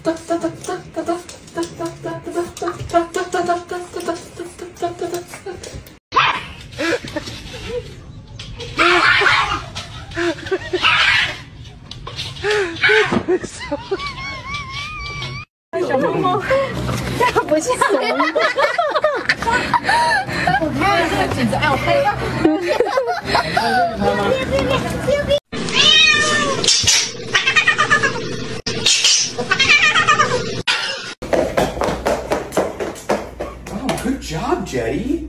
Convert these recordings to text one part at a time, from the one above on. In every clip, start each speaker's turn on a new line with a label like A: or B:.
A: 小猫猫，这不像。我看这个镜子，哎，我拍一下。
B: Wow, good job, Jetty.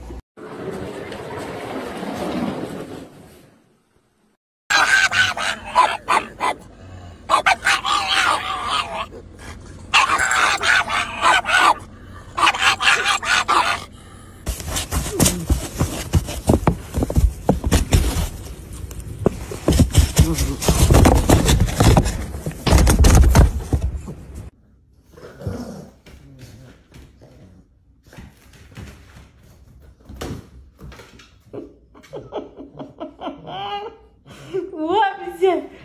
A: Вообще.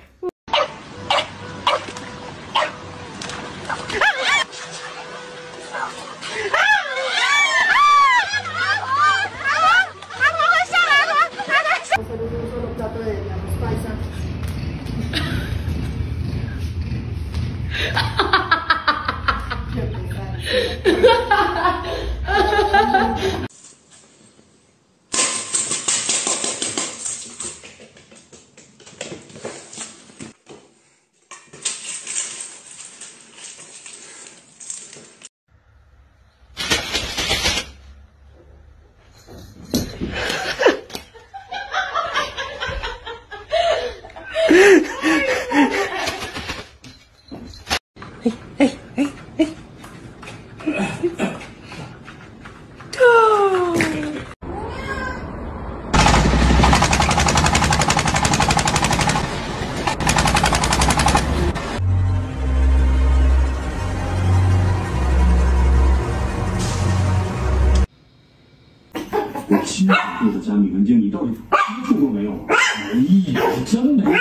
C: 我亲手做的加密文件，你到底接触过没有？没有，真没有。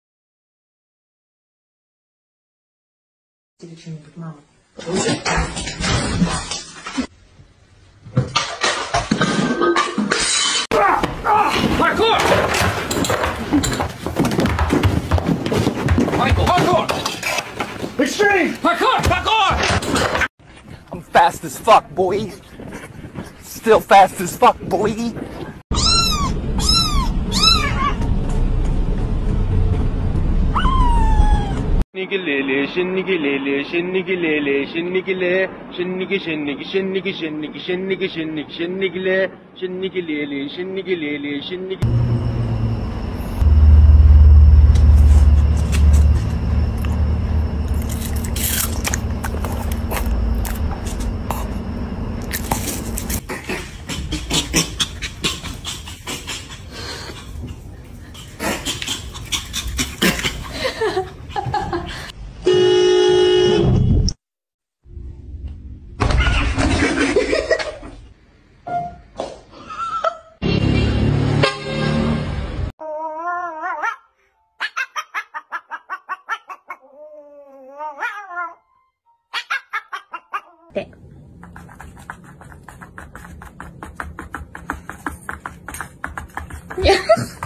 A: 这个声音不骂吗？
C: 不是。
B: 快克！Extreme! Parkour!
D: I'm fast as fuck, boy. Still fast as fuck, boy.
E: Shinnigy shinnigy lily, shinnigy lily, shinnigy lily, shinnigy shinnigy shinnigy shinnigy shinnigy shinnigy shinnigy lily, shinnigy lily, shinnigy lily, shinnigy.
A: Yeah.